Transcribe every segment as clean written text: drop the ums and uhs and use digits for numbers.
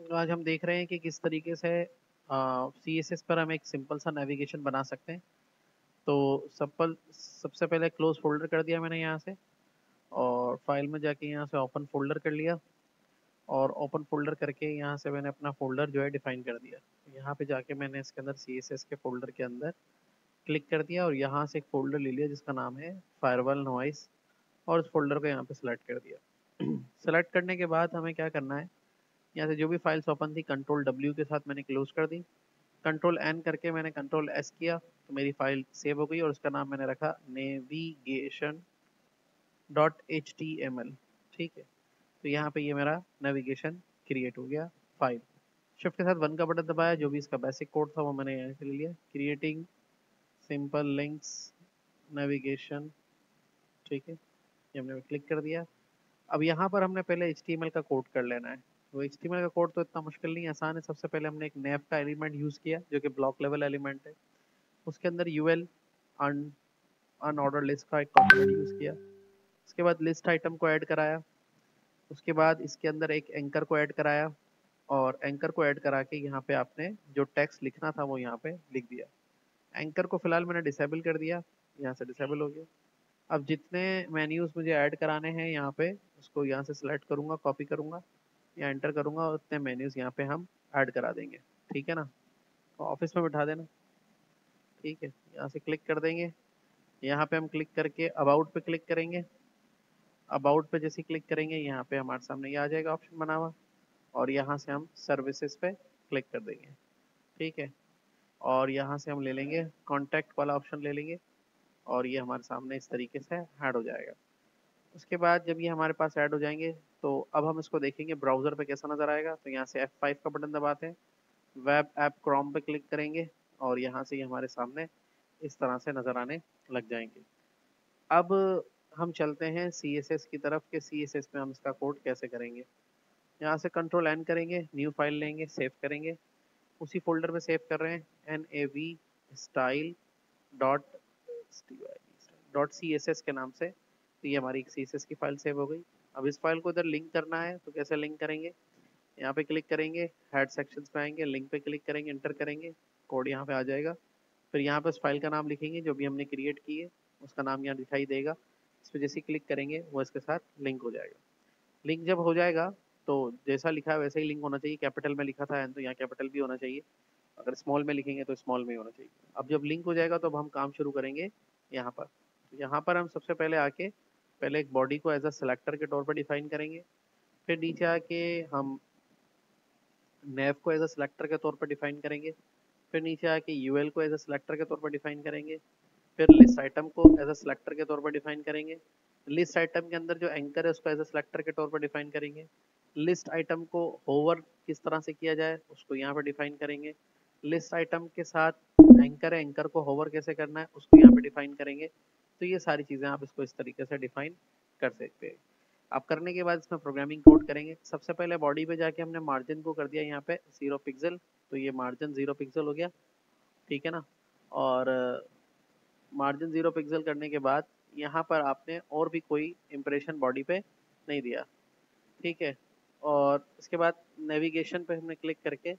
तो आज हम देख रहे हैं कि किस तरीके से CSS पर हम एक सिंपल सा नेविगेशन बना सकते हैं। तो सबसे पहले क्लोज फोल्डर कर दिया मैंने यहाँ से, और फाइल में जाके यहाँ से ओपन फोल्डर कर लिया, और ओपन फोल्डर करके यहाँ से मैंने अपना फोल्डर जो है डिफाइन कर दिया। यहाँ पे जाके मैंने इसके अंदर CSS के फोल्डर के अंदर क्लिक कर दिया, और यहाँ से एक फोल्डर ले लिया जिसका नाम है फायरवॉल नॉइस, और उस फोल्डर को यहाँ पे सिलेक्ट कर दिया। सेलेक्ट करने के बाद हमें क्या करना है, यहाँ से जो भी फाइल्स ओपन थी Ctrl+W के साथ मैंने क्लोज कर दी। Ctrl+N करके मैंने Ctrl+S किया तो मेरी फाइल सेव हो गई, और उसका नाम मैंने रखा navigation.html। ठीक है, तो यहाँ पे ये मेरा नेविगेशन क्रिएट हो गया फाइल। शिफ्ट के साथ 1 का बटन दबाया, जो भी इसका बेसिक कोड था वो मैंने यहाँ से ले लिया, क्रिएटिंग सिंपल लिंक्स नेविगेशन। ठीक है, ये हमने क्लिक कर दिया। अब यहाँ पर हमने पहले HTML का कोड कर लेना है। तो HTML का कोड तो इतना मुश्किल नहीं, आसान है। सबसे पहले हमने एक nav का एलिमेंट यूज़ किया जो कि ब्लॉक लेवल एलिमेंट है। उसके अंदर UL अनऑर्डर लिस्ट का एक कॉम्पोनेंट यूज़ किया। उसके बाद लिस्ट आइटम को ऐड कराया। उसके बाद इसके अंदर एक एंकर को ऐड कराया, और एंकर को ऐड करा के यहाँ पे आपने जो टेक्स्ट लिखना था वो यहाँ पे लिख दिया। एंकर को फिलहाल मैंने डिसेबल कर दिया, यहाँ से डिसेबल हो गया। अब जितने मेन्यूज मुझे ऐड कराने हैं यहाँ पे, उसको यहाँ से सिलेक्ट करूँगा, कॉपी करूँगा या एंटर करूँगा, और उतने मेन्यूज यहाँ पे हम ऐड करा देंगे। ठीक है ना, तो ऑफिस में बिठा देना। ठीक है, यहाँ से क्लिक कर देंगे। यहाँ पे हम क्लिक करके अबाउट पे क्लिक करेंगे। अबाउट पे जैसे क्लिक करेंगे यहाँ पे हमारे सामने ये आ जाएगा ऑप्शन बना हुआ, और यहाँ से हम सर्विसेज पे क्लिक कर देंगे। ठीक है, और यहाँ से हम ले लेंगे कॉन्टैक्ट वाला ऑप्शन ले लेंगे, और ये हमारे सामने इस तरीके से ऐड हो जाएगा। उसके बाद जब ये हमारे पास ऐड हो जाएंगे तो अब हम इसको देखेंगे ब्राउज़र पे कैसा नज़र आएगा। तो यहाँ से F5 का बटन दबाते हैं, वेब ऐप क्रोम पे क्लिक करेंगे, और यहाँ से ये हमारे सामने इस तरह से नज़र आने लग जाएंगे। अब हम चलते हैं CSS की तरफ कि CSS में हम इसका कोड कैसे करेंगे। यहाँ से Ctrl+N करेंगे, न्यू फाइल लेंगे, सेव करेंगे। उसी फोल्डर में सेव कर रहे हैं nav style dot dot CSS के नाम से। तो ये हमारी CSS की फाइल सेव हो गई। अब इस फाइल को इधर लिंक करना है, तो कैसे लिंक करेंगे, यहाँ पे क्लिक करेंगे, हेड सेक्शंस पे आएंगे, लिंक पे क्लिक करेंगे, एंटर करेंगे, कोड यहाँ पे आ जाएगा। फिर यहाँ पे उस फाइल का नाम लिखेंगे जो भी हमने क्रिएट की है, उसका नाम यहाँ दिखाई देगा। इस पर जैसे क्लिक करेंगे वो इसके साथ लिंक हो जाएगा। लिंक जब हो जाएगा तो जैसा लिखा है वैसे ही लिंक होना चाहिए। कैपिटल में लिखा था तो यहाँ कैपिटल भी होना चाहिए, अगर स्मॉल में लिखेंगे तो स्मॉल में ही होना चाहिए। अब जब लिंक हो जाएगा तो अब हम काम शुरू करेंगे यहाँ पर। तो यहाँ पर हम सबसे पहले आके पहले एक बॉडी को एज अ सिलेक्टर के तौर पर डिफाइन करेंगे। फिर नीचे आके हम नेव को एज अ सिलेक्टर के तौर पर डिफाइन करेंगे। फिर नीचे आके यूएल को एज अ सिलेक्टर के तौर पर डिफाइन करेंगे। फिर लिस्ट आइटम को एज अ सिलेक्टर के तौर पर डिफाइन करेंगे। लिस्ट आइटम के अंदर जो एंकर है उसको एज अ सिलेक्टर के तौर पर डिफाइन करेंगे। लिस्ट आइटम को होवर किस तरह से किया जाए उसको यहाँ पर डिफाइन करेंगे। लिस्ट आइटम के साथ एंकर है, एंकर को होवर कैसे करना है उसको यहाँ पे डिफाइन करेंगे। तो ये सारी चीज़ें आप इसको इस तरीके से डिफाइन कर सकते हैं। आप करने के बाद इसमें प्रोग्रामिंग कोड करेंगे। सबसे पहले बॉडी पे जाके हमने मार्जिन को कर दिया यहाँ पे 0 पिक्सल, तो ये मार्जिन 0 पिक्सल हो गया। ठीक है ना, और मार्जिन 0 पिक्सल करने के बाद यहाँ पर आपने और भी कोई इम्प्रेशन बॉडी पे नहीं दिया। ठीक है, और इसके बाद नेविगेशन पे हमने क्लिक करके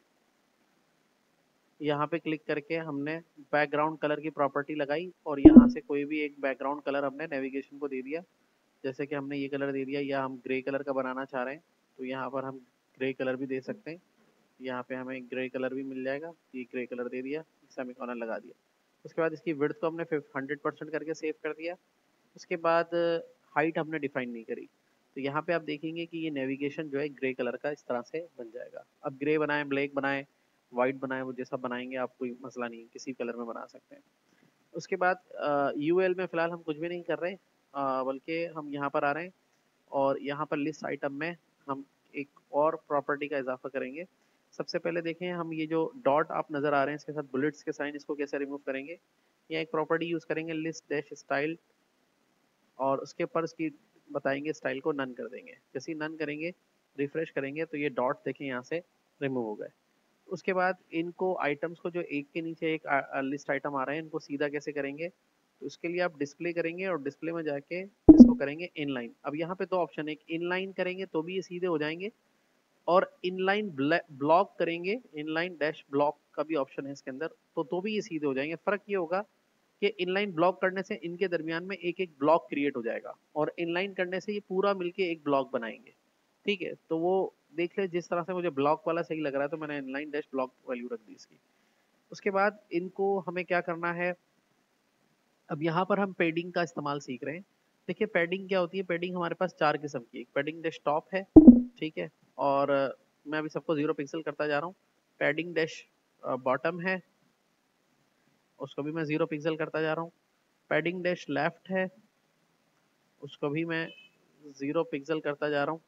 यहाँ पे क्लिक करके हमने बैकग्राउंड कलर की प्रॉपर्टी लगाई, और यहाँ से कोई भी एक बैकग्राउंड कलर हमने नेविगेशन को दे दिया। जैसे कि हमने ये कलर दे दिया, या हम ग्रे कलर का बनाना चाह रहे हैं तो यहाँ पर हम ग्रे कलर भी दे सकते हैं। यहाँ पे हमें ग्रे कलर भी मिल जाएगा, ये ग्रे कलर दे दिया, सेमीकोलन लगा दिया। उसके बाद इसकी विड्थ को हमने 100% करके सेव कर दिया। उसके बाद हाइट हमने डिफाइन नहीं करी, तो यहाँ पे आप देखेंगे कि ये नेविगेशन जो है ग्रे कलर का इस तरह से बन जाएगा। अब ग्रे बनाएं, ब्लैक बनाएं, वाइट बनाएं, वो जैसा बनाएंगे आप, कोई मसला नहीं, किसी कलर में बना सकते हैं। उसके बाद यूएल में फ़िलहाल हम कुछ भी नहीं कर रहे, बल्कि हम यहाँ पर आ रहे हैं, और यहाँ पर लिस्ट आइटम में हम एक और प्रॉपर्टी का इजाफा करेंगे। सबसे पहले देखें, हम ये जो डॉट आप नज़र आ रहे हैं इसके साथ बुलेट्स के साइन, इसको कैसे रिमूव करेंगे। यहाँ एक प्रॉपर्टी यूज़ करेंगे लिस्ट डैश स्टाइल, और उसके ऊपर इसकी बताएंगे स्टाइल को नन कर देंगे। जैसे ही नन करेंगे, रिफ्रेश करेंगे, तो ये डॉट देखें यहाँ से रिमूव हो गए। उसके बाद इनको आइटम्स को जो एक के नीचे एक लिस्ट आइटम आ रहे हैं इनको सीधा कैसे करेंगे, तो उसके लिए आप डिस्प्ले करेंगे, और डिस्प्ले में जाके इसको करेंगे इनलाइन। अब यहाँ पे दो ऑप्शन है, एक इनलाइन करेंगे तो भी ये सीधे हो जाएंगे, और इनलाइन ब्लॉक करेंगे, इनलाइन डैश ब्लॉक का भी ऑप्शन है इसके अंदर, तो भी ये सीधे हो जाएंगे। फर्क ये होगा कि इनलाइन ब्लॉक करने से इनके दरमियान में एक एक ब्लॉक क्रिएट हो जाएगा, और इनलाइन करने से ये पूरा मिलके एक ब्लॉक बनाएंगे। ठीक है, तो वो देख ले, जिस तरह से मुझे ब्लॉक वाला सही लग रहा है तो मैंने इनलाइन डैश ब्लॉक वैल्यू रख दी इसकी। उसके बाद इनको हमें क्या करना है, अब यहाँ पर हम पैडिंग का इस्तेमाल सीख रहे हैं। देखिए पैडिंग क्या होती है, पैडिंग हमारे पास चार किस्म की, एक पैडिंग डैश टॉप है, ठीक है, और मैं अभी सबको 0 पिक्सल करता जा रहा हूँ। पैडिंग डैश बॉटम है, उसको भी मैं 0 पिक्सल करता जा रहा हूँ। पैडिंग डैश लेफ्ट है, उसको भी मैं 0 पिक्सल करता जा रहा हूँ।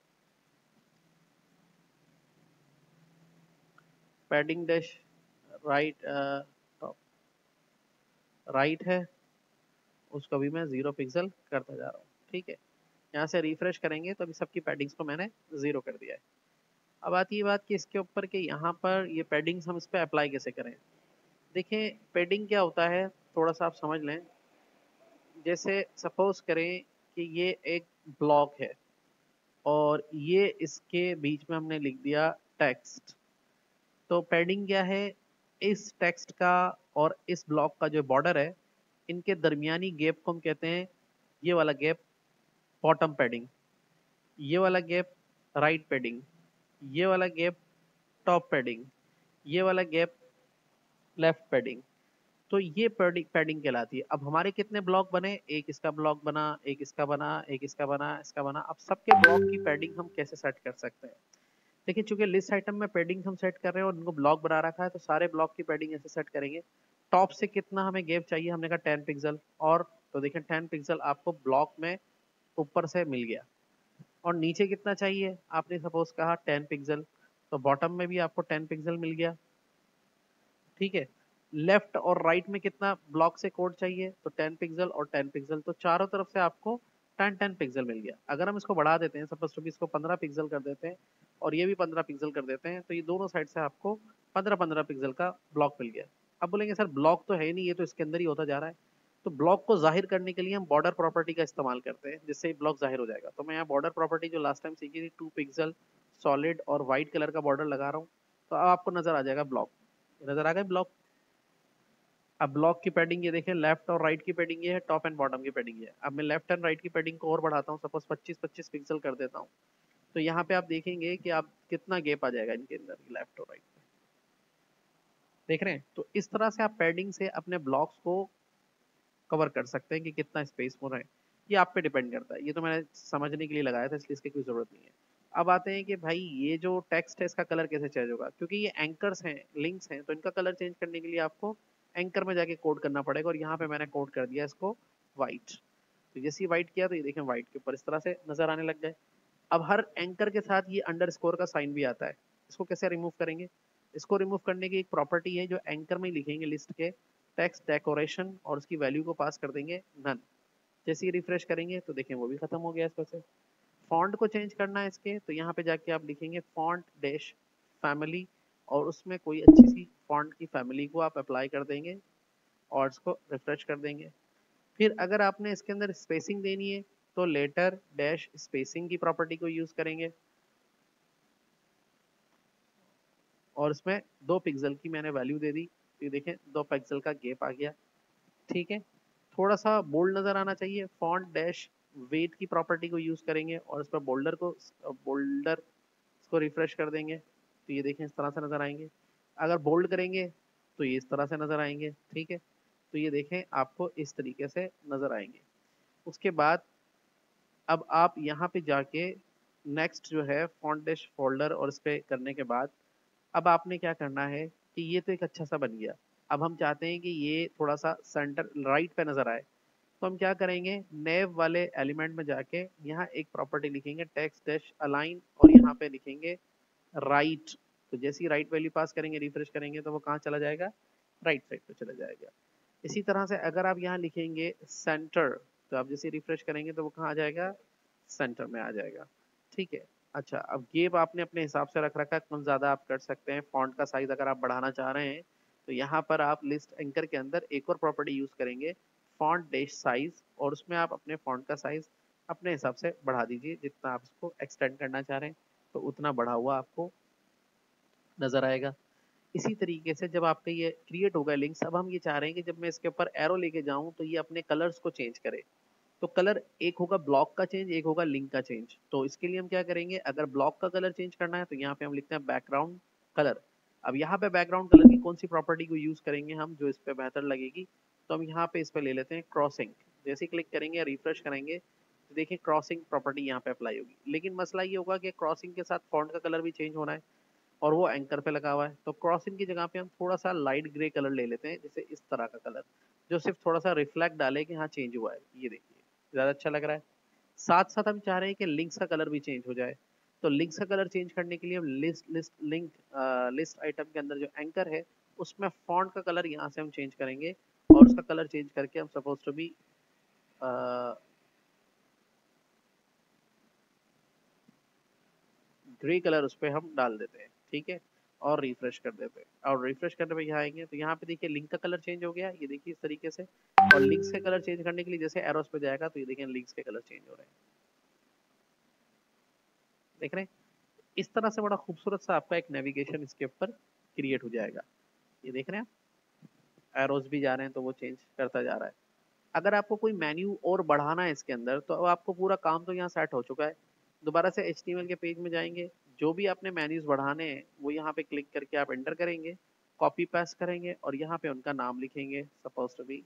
Padding dash right top right है, उसको भी मैं 0 पिक्सल करता जा रहा हूँ। ठीक है, यहाँ से रिफ्रेश करेंगे तो अभी सबकी पैडिंग्स को मैंने 0 कर दिया है। अब आती है बात कि इसके ऊपर के यहाँ पर ये पैडिंग्स हम इस पर अप्लाई कैसे करें। देखिए पैडिंग क्या होता है, थोड़ा सा आप समझ लें। जैसे सपोज करें कि ये एक ब्लॉक है और ये इसके बीच में हमने लिख दिया टेक्स्ट, तो पैडिंग क्या है, इस टेक्स्ट का और इस ब्लॉक का जो बॉर्डर है, इनके दरमियानी गैप को हम कहते हैं, ये वाला गैप बॉटम पैडिंग, ये वाला गैप राइट पैडिंग, ये वाला गैप टॉप पैडिंग, ये वाला गैप लेफ्ट पैडिंग। तो ये पैडिंग पैडिंग कहलाती है। अब हमारे कितने ब्लॉक बने, एक इसका ब्लॉक बना, एक इसका बना, एक इसका बना, इसका बना। अब सबके ब्लॉक की पैडिंग हम कैसे सेट कर सकते हैं। देखिए चूंकि लिस्ट आइटम में पैडिंग हम सेट कर रहे हैं और उनको ब्लॉक बना रखा है, तो सारे ब्लॉक की पैडिंग ऐसे सेट करेंगे। टॉप से कितना हमें गैप चाहिए, हमने कहा 10 पिक्सल, और तो देखिए 10 पिक्सल आपको ब्लॉक में ऊपर से मिल गया। और नीचे कितना चाहिए, आपने सपोज कहा 10 पिक्सल, तो बॉटम में भी आपको 10 पिक्सल मिल गया। ठीक है, लेफ्ट और राइट में कितना ब्लॉक से कोड चाहिए, तो 10 पिक्सल और 10 पिक्सल, तो चारों तरफ से आपको 10 10 पिक्सल मिल गया। अगर हम इसको बढ़ा देते हैं, सपोज टू बी इसको 15 पिक्सल कर देते हैं और ये भी 15 पिक्सल कर देते हैं, तो ये दोनों साइड से आपको 15 15 पिक्सल का ब्लॉक मिल गया। अब बोलेंगे सर ब्लॉक तो है नहीं, ये तो इसके अंदर ही होता जा रहा है। तो ब्लॉक को जाहिर करने के लिए हम बॉर्डर प्रॉपर्टी का इस्तेमाल करते हैं, जिससे ब्लॉक जाहिर हो जाएगा। तो मैं यहाँ बॉर्डर प्रॉपर्टी जो लास्ट टाइम सीखी थी, 2 पिक्सल सॉलिड और व्हाइट कलर का बॉर्डर लगा रहा हूँ, तो अब आपको नजर आ जाएगा ब्लॉक, नजर आ गया ब्लॉक। अब ब्लॉक की पैडिंग ये देखें, लेफ्ट और राइट की पैडिंग ये है, टॉप एंड बॉटम की पैडिंग ये है। अब मैं लेफ्ट एंड राइट की पैडिंग को और बढ़ाता हूँ, सपोज 25 25 पिक्सल कर देता हूँ, तो यहाँ पे आप देखेंगे कि आप कितना गैप आ जाएगा इनके अंदर, लेफ्ट और राइट में, देख रहे हैं। तो इस तरह से आप पैडिंग से अपने ब्लॉक्स को कवर कर सकते हैं कि कितना स्पेस हो रहा है, ये आप पे डिपेंड करता है। ये तो मैंने समझने के लिए लगाया था, इसलिए इसकी कोई जरूरत नहीं है। अब आते हैं कि भाई ये जो टेक्स्ट है इसका कलर कैसे चेंज होगा, क्योंकि ये एंकर्स हैं, लिंक्स हैं, तो इनका कलर चेंज करने के लिए आपको एंकर में जाके कोड करना पड़ेगा, और यहाँ पे मैंने कोड कर दिया इसको व्हाइट। तो जैसे ही व्हाइट किया तो ये देखें व्हाइट के ऊपर इस तरह से नजर आने लग गए। अब हर एंकर के साथ ये अंडरस्कोर का साइन भी आता है, इसको कैसे रिमूव करेंगे। इसको रिमूव करने की एक प्रॉपर्टी है जो एंकर में ही लिखेंगे, लिस्ट के टेक्स्ट डेकोरेशन, और उसकी वैल्यू को पास कर देंगे नन। जैसे ही रिफ्रेश करेंगे तो देखें वो भी खत्म हो गया इस वजह से। फॉन्ट को चेंज करना है इसके, तो यहाँ पे जाके आप लिखेंगे फॉन्ट डैश फैमिली, और उसमें कोई अच्छी सी फॉन्ट की फैमिली को आप अप्लाई कर देंगे और इसको रिफ्रेश कर देंगे। फिर अगर आपने इसके अंदर स्पेसिंग देनी है, तो लेटर डैश स्पेसिंग की प्रॉपर्टी को यूज करेंगे, और इसमें 2 पिक्सल की मैंने वैल्यू दे दी, तो ये देखें 2 पिक्सल का गैप आ गया। ठीक है, थोड़ा सा बोल्ड नजर आना चाहिए, फॉन्ट डैश वेट की प्रॉपर्टी को यूज करेंगे और इस पर बोल्डर इसको रिफ्रेश कर देंगे, तो ये देखें इस तरह से नजर आएंगे। अगर बोल्ड करेंगे तो ये इस तरह से नजर आएंगे। ठीक है, तो ये देखें आपको इस तरीके से नजर आएंगे। उसके बाद अब आप यहाँ पे जाके नेक्स्ट जो है फॉन्ट डैश फोल्डर, और इस पे करने के बाद अब आपने क्या करना है कि ये तो एक अच्छा सा बन गया। अब हम चाहते हैं कि ये थोड़ा सा सेंटर राइट पे नजर आए, तो हम क्या करेंगे, नेव वाले एलिमेंट में जाके यहाँ एक प्रॉपर्टी लिखेंगे टेक्स्ट डैश अलाइन, और यहाँ पे लिखेंगे राइट। तो जैसे ही राइट वैल्यू पास करेंगे, रिफ्रेश करेंगे, तो वो कहाँ चला जाएगा, राइट साइड पे चला जाएगा। इसी तरह से अगर आप यहाँ लिखेंगे सेंटर, तो आप जैसे रिफ्रेश करेंगे तो वो कहाँ आ जाएगा, सेंटर में आ जाएगा। ठीक है, अच्छा अब गेप आपने अपने हिसाब से रख रखा है, कम ज्यादा आप कर सकते हैं। फॉन्ट का साइज अगर आप बढ़ाना चाह रहे हैं, तो यहाँ पर आप लिस्ट एंकर के अंदर एक और प्रॉपर्टी यूज करेंगे, फॉन्ट डैश साइज, और उसमें आप अपने फॉन्ट का साइज अपने हिसाब से बढ़ा दीजिए जितना आप इसको एक्सटेंड करना चाह रहे हैं। तो उतना बढ़ा हुआ आपको नजर आएगा। इसी तरीके से जब आपका ये क्रिएट होगा लिंक्स, अब हम ये चाह रहे हैं कि जब मैं इसके ऊपर एरो लेके जाऊं तो ये अपने कलर्स को चेंज करे। तो कलर एक होगा ब्लॉक का चेंज, एक होगा लिंक का चेंज। तो इसके लिए हम क्या करेंगे, अगर ब्लॉक का कलर चेंज करना है तो यहाँ पे हम लिखते हैं बैकग्राउंड कलर। अब यहाँ पे बैकग्राउंड कलर की कौन सी प्रॉपर्टी को यूज करेंगे हम, जो इस पे बेहतर लगेगी, तो हम यहाँ पे इस पे ले लेते हैं क्रॉसिंग। जैसे क्लिक करेंगे या रिफ्रेश करेंगे तो देखिए क्रॉसिंग प्रॉपर्टी यहाँ पे अप्लाई होगी। लेकिन मसला ये होगा कि क्रॉसिंग के साथ फॉन्ट का कलर भी चेंज होना है और वो एंकर पे लगा हुआ है। तो क्रॉसिंग की जगह पे हम थोड़ा सा लाइट ग्रे कलर ले लेते हैं, जैसे इस तरह का कलर, जो सिर्फ थोड़ा सा रिफ्लेक्ट डाले कि हाँ चेंज हुआ है। ये देखिए ज्यादा अच्छा लग रहा है। साथ साथ हम चाह रहे हैं कि लिंक्स का कलर भी चेंज हो जाए। तो लिंक्स का कलर चेंज करने के लिए हम list list link list item के अंदर जो एंकर है उसमें फॉन्ट का कलर यहाँ से हम चेंज करेंगे, और उसका कलर चेंज करके हम suppose to be grey colour उस पर हम डाल देते हैं। ठीक है, और रिफ्रेश कर देते हैं। और रिफ्रेश करने पे यहाँ आएंगे तो यहाँ पे देखिए लिंक का कलर चेंज हो गया, ये देखिए इस तरीके से। और लिंक्स के कलर चेंज करने के लिए जैसे एरोस पे जाएगा तो ये देखिए लिंक्स के कलर चेंज हो रहे हैं, देख रहे हैं। इस तरह से बड़ा खूबसूरत सा आपका एक नेविगेशन इसके ऊपर क्रिएट हो जाएगा। ये देख रहे हैं आप, एरोस भी जा रहे हैं तो वो चेंज करता जा रहा है। अगर आपको कोई मेन्यू और बढ़ाना है इसके अंदर तो अब आपको पूरा काम तो यहाँ सेट हो चुका है। दोबारा से HTML के पेज में जाएंगे, जो भी आपने मेन्यूज बढ़ाने हैं वो यहाँ पे क्लिक करके आप एंटर करेंगे, कॉपी पेस्ट करेंगे और यहाँ पे उनका नाम लिखेंगे, सपोज टू बी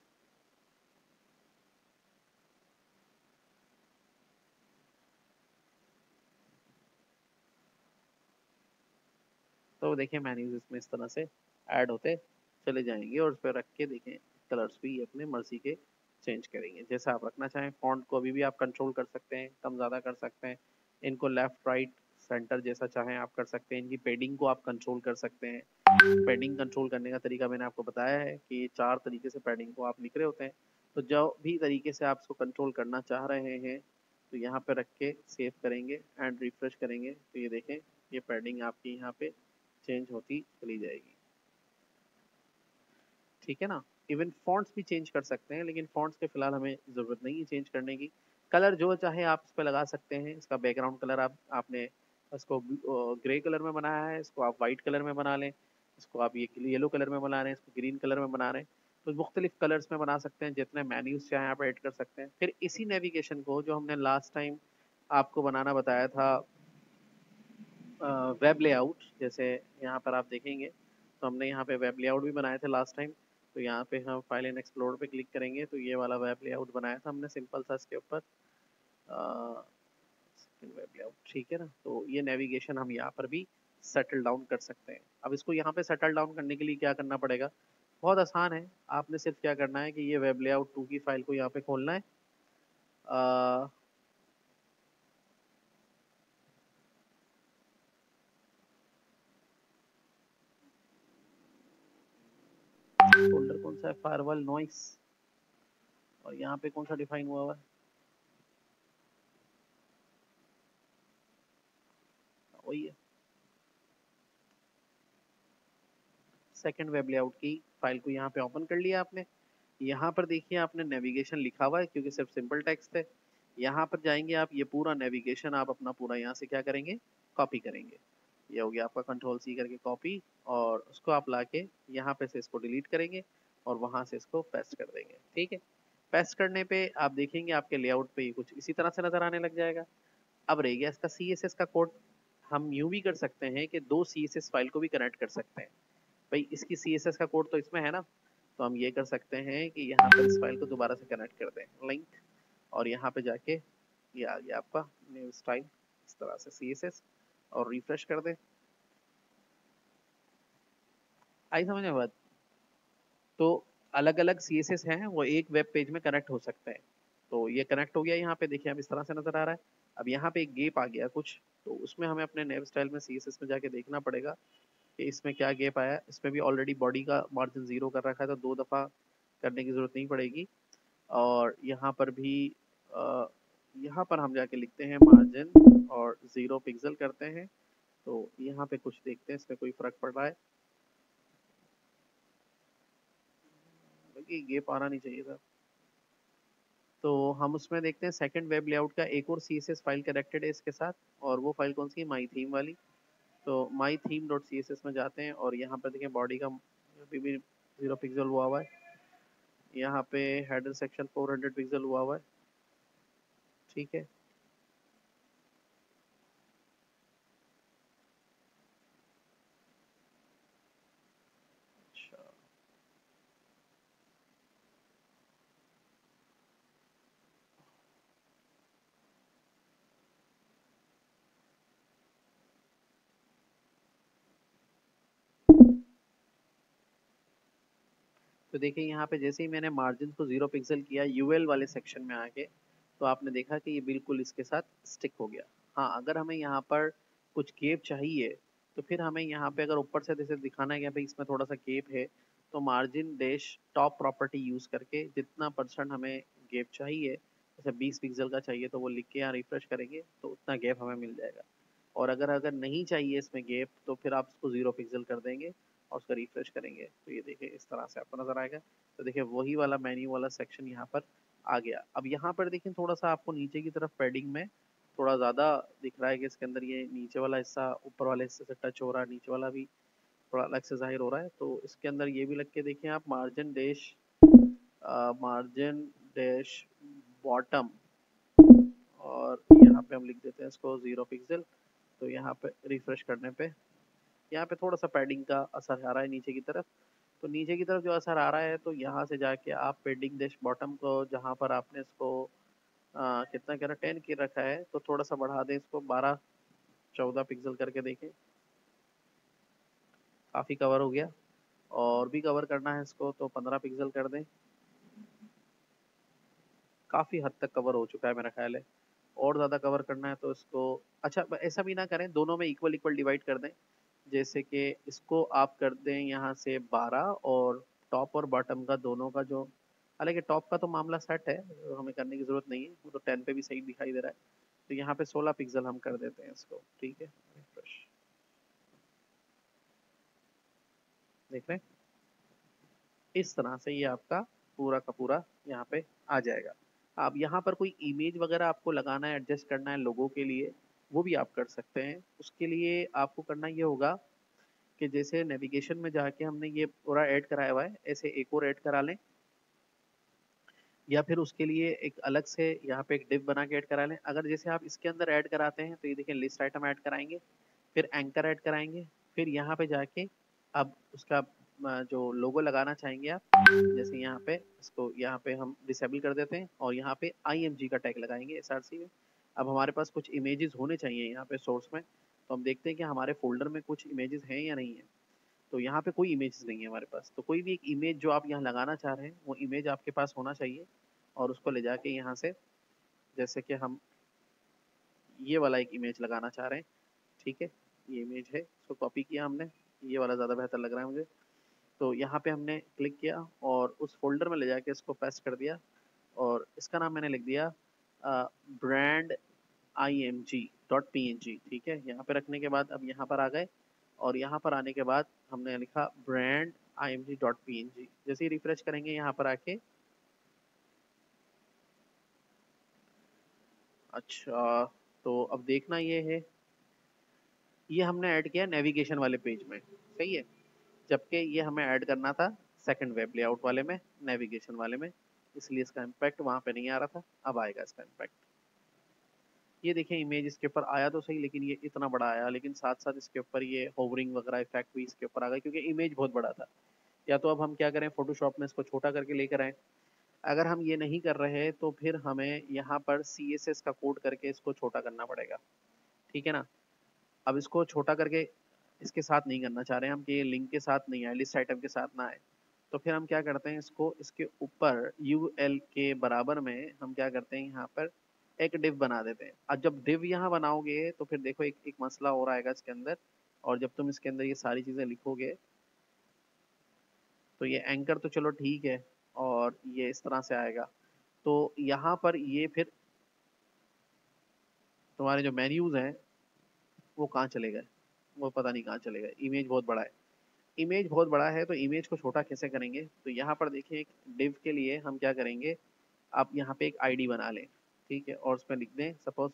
तो देखिए मेन्यूज इसमें इस तरह से ऐड होते चले जाएंगे। और उस पर रख के देखें कलर्स भी अपने मर्जी के चेंज करेंगे जैसा आप रखना चाहें। फॉन्ट को अभी भी आप कंट्रोल कर सकते हैं, कम ज़्यादा कर सकते हैं। इनको लेफ्ट राइट सेंटर जैसा चाहें आप कर सकते हैं। इनकी पेडिंग को आप कंट्रोल कर सकते हैं। पैडिंग कंट्रोल करने का तरीका मैंने आपको बताया है कि 4 तरीके से पैडिंग को आप लिख रहे होते हैं। तो जो भी तरीके से आप इसको कंट्रोल करना चाह रहे हैं तो यहाँ पे रख के सेव करेंगे एंड रिफ्रेश करेंगे तो ये देखें ये पैडिंग आपकी यहाँ पे चेंज होती चली जाएगी। ठीक है ना। इवन फॉन्ट्स भी चेंज कर सकते हैं, लेकिन फॉन्ट्स के फिलहाल हमें ज़रूरत नहीं है चेंज करने की। कलर जो चाहे आप इस पर लगा सकते हैं। इसका बैकग्राउंड कलर आपने इसको ग्रे कलर में बनाया है, इसको आप वाइट कलर में बना लें, इसको आप ये येलो कलर में बना रहे हैं, इसको ग्रीन कलर में बना रहे हैं। तो मुख्तलिफ कलर्स में बना सकते हैं, जितने मेन्यूज चाहें आप ऐड कर सकते हैं। फिर इसी नेविगेशन को जो हमने लास्ट टाइम आपको बनाना बताया था वेब लेआउट, जैसे यहाँ पर आप देखेंगे तो हमने यहाँ पे वेब लेआउट भी बनाए थे लास्ट टाइम। तो यहाँ पे हम फाइल इन एक्सप्लोर पे क्लिक करेंगे तो ये वाला वेब लेआउट बनाया था हमने सिंपल सा इसके ऊपर वेब लेआउट। ठीक है ना। तो ये नेविगेशन हम यहाँ पर भी सेटल डाउन कर सकते हैं। अब इसको यहाँ पे सेटल डाउन करने के लिए क्या करना पड़ेगा, बहुत आसान है। आपने सिर्फ क्या करना है कि ये वेब लेआउट 2 की फाइल को यहाँ पे खोलना है। फोल्डर कौन सा है, फायरवॉल नॉइस, और यहाँ पे कौन सा डिफाइन हुआ हुआ है, वही है। सेकंड वेब लेआउट की फाइल को यहाँ पे ओपन कर लिया आपने। यहाँ पर देखिए आपने नेविगेशन लिखा हुआ है क्योंकि सिर्फ सिंपल टेक्स्ट है। यहाँ पर जाएंगे आप, ये पूरा नेविगेशन आप अपना पूरा यहाँ से क्या करेंगे, कॉपी करेंगे। ये हो गया आपका कंट्रोल C करके कॉपी, और उसको आप लाके यहाँ पे से इसको डिलीट करेंगे और वहां से इसको पेस्ट कर देंगे। ठीक है, पेस्ट करने पे आप देखेंगे आपके लेआउट पे ये कुछ इसी तरह से नजर आने लग जाएगा। अब रह गया इसका CSS का कोड। हम यूं भी कर सकते हैं कि 2 CSS फाइल को भी कनेक्ट कर सकते हैं। भाई इसकी CSS का कोड तो इसमें है ना, तो हम ये कर सकते हैं कि यहाँ पर इस फाइल को दोबारा से कनेक्ट कर दें लिंक, और यहाँ पे जाके ये आ गया आपका न्यू स्टाइल इस तरह से CSS, और रिफ्रेश कर दें। आई समझ में बात। तो अलग अलग CSS हैं, वो एक वेब पेज में कनेक्ट हो सकते हैं। तो ये कनेक्ट हो गया, यहाँ पे देखिए अब इस तरह से नजर आ रहा है। अब यहाँ पे एक गेप आ गया कुछ, तो उसमें हमें अपने नेव स्टाइल में CSS में जाके देखना पड़ेगा कि इसमें क्या गेप आया है। इसमें भी ऑलरेडी बॉडी का मार्जिन 0 कर रखा है, तो 2 दफ़ा करने की ज़रूरत नहीं पड़ेगी। और यहाँ पर भी अ, यहाँ पर हम जाके लिखते हैं मार्जिन और 0 पिक्सल करते हैं। तो यहाँ पे कुछ देखते हैं इसमें कोई फ़र्क पड़ रहा है। ये गेप आना नहीं चाहिए था। तो हम उसमें देखते हैं सेकंड वेब लेआउट का एक और CSS फाइल कनेक्टेड है इसके साथ, और वो फाइल कौन सी है, माई थीम वाली। तो माई थीम डॉट CSS में जाते हैं और यहाँ पर देखें बॉडी का अभी भी 0 पिक्सल हुआ हुआ है, यहाँ पे हेडर सेक्शन 400 पिक्सल हुआ हुआ है, ठीक है। अच्छा, तो देखिए यहाँ पे जैसे ही मैंने मार्जिन को 0 पिक्सल किया यूएल वाले सेक्शन में आके, तो आपने देखा कि ये बिल्कुल इसके साथ स्टिक हो गया। हाँ, अगर हमें यहाँ पर कुछ गैप चाहिए, तो फिर हमें यहाँ पे अगर ऊपर से जैसे दिखाना है कि भाई इसमें थोड़ा सा गैप है, तो margin dash top property use करके जितना परसेंट हमें गैप चाहिए, जैसे 20 पिक्सल का चाहिए तो वो लिख के यहाँ रिफ्रेश करेंगे तो उतना गैप हमें मिल जाएगा। और अगर अगर नहीं चाहिए इसमें गैप, तो फिर आप इसको 0 पिक्सल कर देंगे और उसका रिफ्रेश करेंगे, तो ये देखिए इस तरह से आपको नजर आएगा। तो देखिए वही वाला मेन्यू वाला सेक्शन यहाँ पर आ गया। अब यहाँ पर देखिए थोड़ा सा आपको नीचे की तरफ पैडिंग में थोड़ा ज़्यादा दिख रहा है कि इसके अंदर ये नीचे वाला हिस्सा ऊपर वाले हिस्से से टच हो रहा है, नीचे वाला भी थोड़ा अलग से जाहिर हो रहा है। तो इसके अंदर ये भी लग के देखिए आप, मार्जिन डैश बॉटम, और यहाँ पे हम लिख देते हैं इसको 0 पिक्सल। तो यहाँ पे रिफ्रेश करने पे यहाँ पे थोड़ा सा पैडिंग का असर आ रहा है नीचे की तरफ। तो नीचे की तरफ जो असर आ रहा है, तो यहाँ से जाके आप पेडिंग डैश बॉटम को जहाँ पर आपने इसको कितना कह रहा 10 की रखा है, तो थोड़ा सा बढ़ा दें इसको 12-14 पिक्सल करके देखें, काफ़ी कवर हो गया। और भी कवर करना है इसको तो 15 पिक्सल कर दें, काफ़ी हद तक कवर हो चुका है मेरा ख्याल है। और ज़्यादा कवर करना है तो इसको, अच्छा ऐसा भी ना करें, दोनों में इक्वल इक्वल डिवाइड कर दें। जैसे कि इसको आप कर दें यहाँ से 12, और टॉप और बॉटम का दोनों का जो, हालांकि टॉप का तो मामला सेट है, हमें करने की जरूरत नहीं है, वो तो 10 पे भी सही दिखाई दे रहा है। तो यहाँ पे 16 पिक्सल हम कर देते हैं इसको, ठीक है। रिफ्रेश, देख रहे हैं, इस तरह से ये आपका पूरा का पूरा यहाँ पे आ जाएगा। अब यहाँ पर कोई इमेज वगैरह आपको लगाना है, एडजस्ट करना है लोगों के लिए, वो भी आप कर सकते हैं। उसके लिए आपको करना ये होगा कि जैसे नेविगेशन में जाके हमने ये पूरा ऐड कराया हुआ है, ऐसे एक और ऐड करा लें, या फिर उसके लिए एक अलग से यहाँ पे एक डिव बना के ऐड करा लें। अगर जैसे आप इसके अंदर ऐड कराते हैं, तो ये देखिए लिस्ट आइटम ऐड कराएंगे, फिर एंकर ऐड कराएंगे, फिर यहाँ पे जाके अब उसका जो लोगो लगाना चाहेंगे आप, जैसे यहाँ पे इसको यहाँ पे हम डिसेबल कर देते हैं और यहाँ पे IMG का टैग लगाएंगे SRC में। अब हमारे पास कुछ इमेजेस होने चाहिए यहाँ पे सोर्स में, तो हम देखते हैं कि हमारे फोल्डर में कुछ इमेजेस हैं या नहीं है। तो यहाँ पे कोई इमेज नहीं है हमारे पास, तो कोई भी एक इमेज जो आप यहाँ लगाना चाह रहे हैं, वो इमेज आपके पास होना चाहिए। और उसको ले जाके यहाँ से, जैसे कि हम ये वाला एक इमेज लगाना चाह रहे हैं, ठीक है, ये इमेज है, इसको कॉपी किया हमने, ये वाला ज़्यादा बेहतर लग रहा है मुझे। तो यहाँ पे हमने क्लिक किया और उस फोल्डर में ले जाके इसको पेस्ट कर दिया, और इसका नाम मैंने लिख दिया ब्रांड img.png, ठीक है। यहाँ पे रखने के बाद अब यहाँ पर आ गए, और यहाँ पर आने के बाद हमने लिखा ब्रांड img.png। जैसे ही रिफ्रेश करेंगे यहाँ पर आके, अच्छा, तो अब देखना ये है, ये हमने ऐड किया नेविगेशन वाले पेज में, सही है, जबकि ये हमें ऐड करना था सेकंड वेब लेआउट वाले में, नेविगेशन वाले में, इसलिए इसका इम्पैक्ट वहाँ पे नहीं आ रहा था, अब आएगा इसका इम्पैक्ट। ये देखें इमेज इसके ऊपर आया तो सही, लेकिन ये इतना बड़ा आया, लेकिन साथ साथ इसके ऊपर ये होवरिंग वगैरह इफेक्ट भी इसके ऊपर आ गया, क्योंकि इमेज बहुत बड़ा था। या तो अब हम क्या करें, फोटोशॉप में इसको छोटा करके लेकर आए। अगर हम ये नहीं कर रहे, तो फिर हमें यहाँ पर CSS का कोड करके इसको छोटा करना पड़ेगा, ठीक है ना। अब इसको छोटा करके इसके साथ नहीं करना चाह रहे हैं हम, कि ये लिंक के साथ नहीं आए, लिस्ट आइटम के साथ ना आए। तो फिर हम क्या करते हैं, इसको इसके ऊपर UL के बराबर में हम क्या करते हैं, यहाँ पर एक डिव बना देते हैं। अब जब डिव यहाँ बनाओगे, तो फिर देखो एक एक मसला और आएगा इसके अंदर। और जब तुम इसके अंदर ये सारी चीज़ें लिखोगे, तो ये एंकर तो चलो ठीक है, और ये इस तरह से आएगा। तो यहाँ पर ये फिर तुम्हारे जो मेन्यूज हैं वो कहाँ चले गए, वो पता नहीं कहाँ चले गए। इमेज बहुत बड़ा है, इमेज बहुत बड़ा है, तो इमेज को छोटा कैसे करेंगे। तो यहाँ पर देखिए एक डिव के लिए हम क्या करेंगे, आप यहाँ पे एक आईडी बना लें, ठीक है, और उसमें लिख दें सपोज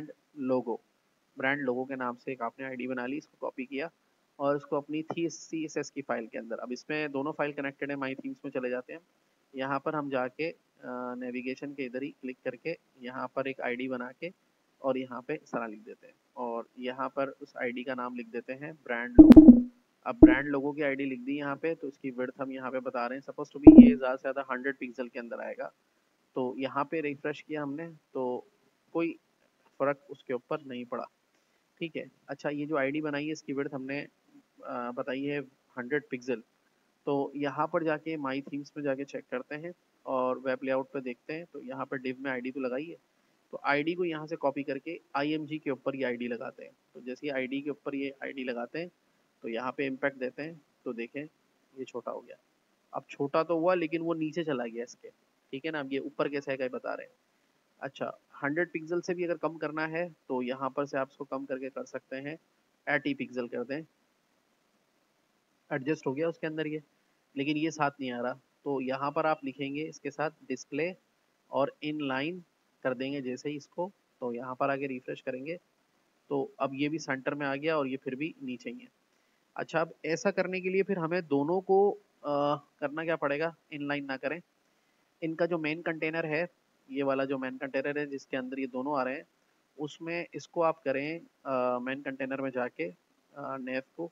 ब्रांड लोगो के नाम से एक आपने आईडी बना ली, इसको कॉपी किया और उसको अपनी थी CSS की फाइल के अंदर, अब इसमें दोनों फाइल कनेक्टेड है, माई थीम्स में चले जाते हैं, यहाँ पर हम जाके नेविगेशन के इधर ही क्लिक करके यहाँ पर एक आईडी बना के और यहाँ पे सारा लिख देते हैं और यहाँ पर उस आईडी का नाम लिख देते हैं ब्रांड लोगो। अब ब्रांड लोगो की आईडी लिख दी यहाँ पे, तो इसकी विड्थ हम यहाँ पे बता रहे हैं सपोज टू बी ये ज़्यादा से ज़्यादा 100 पिक्सल के अंदर आएगा। तो यहाँ पे रिफ्रेश किया हमने तो कोई फर्क उसके ऊपर नहीं पड़ा, ठीक है। अच्छा, ये जो आईडी बनाई है इसकी विड्थ हमने बताई है 100 पिक्सल। तो यहाँ पर जाके माई थीम्स में जाके चेक करते हैं और वेब लेआउट पे देखते हैं, तो यहाँ पर डिव में आईडी तो लगाई है, तो आईडी को यहाँ से कॉपी करके IMG के ऊपर ये आईडी लगाते हैं। तो जैसे ही आईडी के ऊपर ये आईडी लगाते हैं तो यहाँ पे इम्पैक्ट देते हैं, तो देखें ये छोटा हो गया। अब छोटा तो हुआ लेकिन वो नीचे चला गया इसके, ठीक है ना। अब ये ऊपर कैसे है बता रहे हैं। अच्छा, 100 पिक्सल से भी अगर कम करना है तो यहाँ पर से आप इसको कम करके कर सकते हैं, 80 पिक्सल कर दें, एडजस्ट हो गया उसके अंदर ये, लेकिन ये साथ नहीं आ रहा। तो यहाँ पर आप लिखेंगे इसके साथ डिस्प्ले और इन लाइन कर देंगे जैसे ही इसको, तो यहाँ पर आगे रिफ्रेश करेंगे तो अब ये भी सेंटर में आ गया और ये फिर भी नीचे ही है। अच्छा, अब ऐसा करने के लिए फिर हमें दोनों को करना क्या पड़ेगा, इनलाइन ना करें, इनका जो मेन कंटेनर है, ये वाला जो मेन कंटेनर है जिसके अंदर ये दोनों आ रहे हैं, उसमें इसको आप करें मेन कंटेनर में जाके नेव को,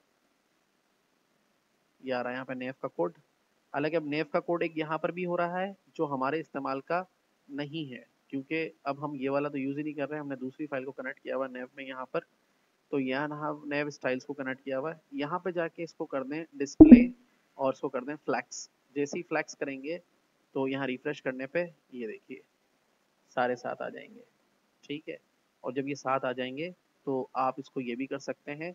ये आ रहा है यहाँ पे नेव का कोड। हालांकि अब नेव का कोड एक यहाँ पर भी हो रहा है जो हमारे इस्तेमाल का नहीं है, क्योंकि अब हम ये वाला तो यूज ही नहीं कर रहे हैं, हमने दूसरी फाइल को कनेक्ट किया हुआ नेव में यहाँ पर। तो यहाँ नेव स्टाइल्स को कनेक्ट किया हुआ है, यहाँ पे जाके इसको कर दें डिस्प्ले और इसको कर दें फ्लैक्स। जैसे ही फ्लैक्स करेंगे तो यहाँ रिफ्रेश करने पे ये देखिए सारे साथ आ जाएंगे, ठीक है। और जब ये साथ आ जाएंगे तो आप इसको ये भी कर सकते हैं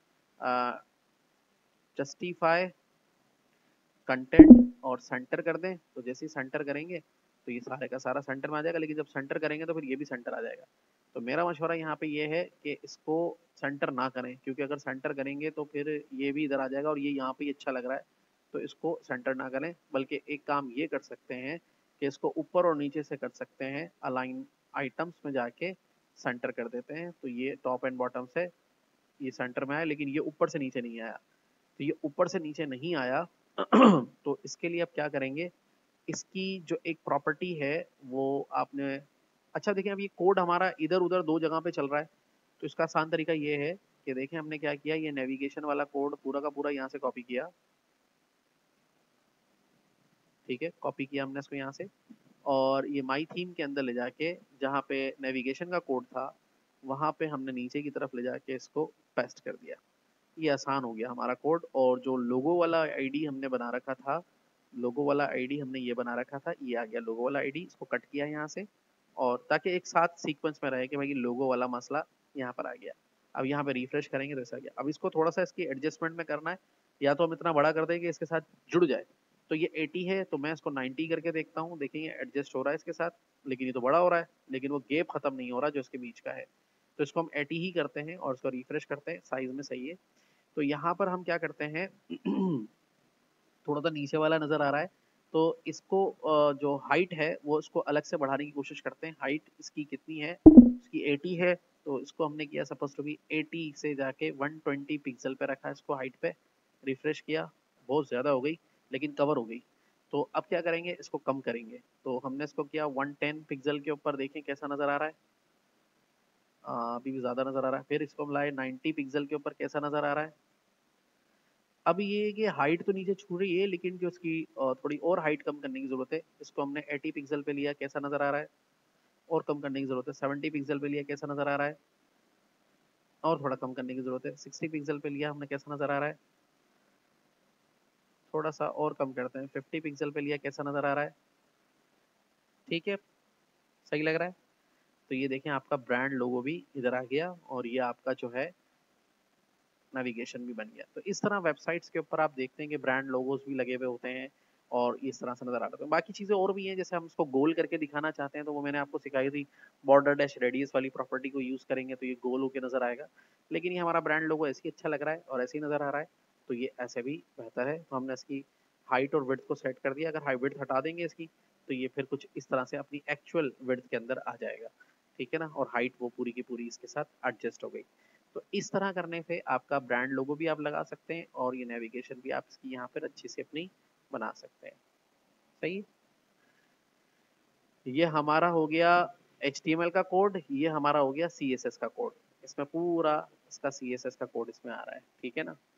जस्टिफाई कंटेंट और सेंटर कर दें, तो जैसे ही सेंटर करेंगे तो ये सारे का सारा सेंटर में आ जाएगा, लेकिन जब सेंटर करेंगे तो फिर ये भी सेंटर आ जाएगा। तो मेरा मशवरा यहाँ पे ये है कि इसको सेंटर ना करें, क्योंकि अगर सेंटर करेंगे तो फिर ये भी इधर आ जाएगा और ये यहाँ पे अच्छा लग रहा है, तो इसको सेंटर ना करें, बल्कि एक काम ये कर सकते हैं कि इसको ऊपर और नीचे से कर सकते हैं, अलाइन आइटम्स में जाके सेंटर कर देते हैं, तो ये टॉप एंड बॉटम से ये सेंटर में आया, लेकिन ये ऊपर से नीचे नहीं आया। तो ये ऊपर से नीचे नहीं आया तो इसके लिए आप क्या करेंगे, इसकी जो एक प्रॉपर्टी है वो आपने, अच्छा देखें अब ये कोड हमारा इधर उधर दो जगह पे चल रहा है, तो इसका आसान तरीका ये है कि देखें हमने क्या किया, ये नेविगेशन वाला कोड पूरा का पूरा यहाँ से कॉपी किया, ठीक है, कॉपी किया हमने इसको यहाँ से, और ये माई थीम के अंदर ले जाके जहाँ पे नेविगेशन का कोड था वहाँ पे हमने नीचे की तरफ ले जाके इसको पेस्ट कर दिया। ये आसान हो गया हमारा कोड। और जो लोगो वाला आईडी हमने बना रखा था, लोगो वाला आईडी हमने ये बना रखा था, ये आ गया लोगो वाला आईडी, इसको कट किया यहाँ से, और ताकि एक साथ सीक्वेंस में रहे कि भाई लोगो वाला मसला यहाँ पर आ गया। अब यहाँ पे रिफ्रेश करेंगे तो ऐसा आ गया। अब इसको थोड़ा सा इसकी एडजस्टमेंट में करना है, या तो हम इतना बड़ा कर दें कि इसके साथ जुड़ जाए, तो ये 80 है तो मैं इसको 90 करके देखता हूँ, देखेंगे एडजस्ट हो रहा है इसके साथ, लेकिन ये तो बड़ा हो रहा है, लेकिन वो गैप खत्म नहीं हो रहा जो इसके बीच का है। तो इसको हम 80 ही करते हैं और इसको रिफ्रेश करते हैं, साइज में सही है। तो यहाँ पर हम क्या करते हैं थोड़ा सा नीचे वाला नजर आ रहा है, तो इसको जो हाइट है वो इसको अलग से बढ़ाने की कोशिश करते हैं। हाइट इसकी कितनी है, इसकी 80 है, तो इसको हमने किया सपोज टू बी 80 से जाके 120 पिक्सल पे रखा इसको हाइट पे, रिफ्रेश किया, बहुत ज़्यादा हो गई लेकिन कवर हो गई। तो अब क्या करेंगे, इसको कम करेंगे, तो हमने इसको किया 110 पिक्सल के ऊपर, देखें कैसा नज़र आ रहा है, अभी भी ज़्यादा नज़र आ रहा है। फिर इसको हम लाए 90 पिक्सल के ऊपर, कैसा नज़र आ रहा है। अब ये है कि हाइट तो नीचे छू रही है, लेकिन जो इसकी थोड़ी और हाइट कम करने की जरूरत है। इसको हमने 80 पिक्सल पे लिया, कैसा नजर आ रहा है, और कम करने की जरूरत है। 70 पिक्सल पे लिया, कैसा नजर आ रहा है, और थोड़ा कम करने की जरूरत है। 60 पिक्सल पे लिया हमने, कैसा नजर आ रहा है, थोड़ा सा और कम करते हैं। 50 पिक्सल पे लिया, कैसा नजर आ रहा है, ठीक है, सही लग रहा है। तो ये देखें आपका ब्रांड लोगो भी इधर आ गया और ये आपका जो है नेविगेशन भी बन गया। तो इस तरह वेबसाइट्स के ऊपर आप देखते हैं कि ब्रांड लोगोस भी लगे हुए होते हैं और इस तरह से नजर आता है। बाकी चीज़ें और भी हैं, जैसे हम इसको गोल करके दिखाना चाहते हैं तो वो मैंने आपको सिखाई थी, बॉर्डर डैश रेडियस वाली प्रॉपर्टी को यूज़ करेंगे तो ये गोल होकर नजर आएगा। लेकिन ये हमारा ब्रांड लोगो ऐसे ही अच्छा लग रहा है और ऐसे ही नजर आ रहा है, तो ये ऐसे भी बेहतर है। तो हमने इसकी हाइट और विड्थ को सेट कर दिया। अगर हाई विड्थ हटा देंगे इसकी तो ये फिर कुछ इस तरह से अपनी एक्चुअल विड्थ के अंदर आ जाएगा, ठीक है ना। और हाइट वो पूरी की पूरी इसके साथ एडजस्ट हो गई। तो इस तरह करने पे आपका ब्रांड लोगो भी आप लगा सकते हैं और ये नेविगेशन भी आप इसकी यहाँ पर अच्छी से अपनी बना सकते हैं। सही है। ये हमारा हो गया HTML का कोड, ये हमारा हो गया CSS का कोड। इसमें पूरा इसका CSS का कोड इसमें आ रहा है, ठीक है ना।